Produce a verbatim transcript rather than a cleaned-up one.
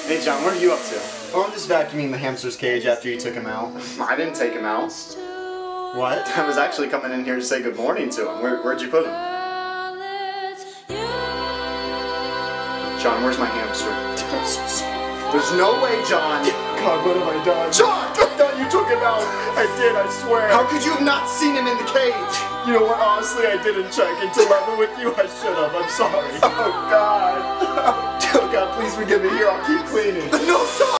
Hey John, what are you up to? Oh, I'm just vacuuming the hamster's cage after you took him out. I didn't take him out. What? I was actually coming in here to say good morning to him. Where, where'd you put him? John, where's my hamster? There's no way, John! God, what have I done? John! I thought you took him out! I did, I swear! How could you have not seen him in the cage? You know what, honestly, I didn't check. And to level with you, I should have. I'm sorry. Oh, God. Oh, God, please forgive me. Here, I'll keep cleaning. No, stop!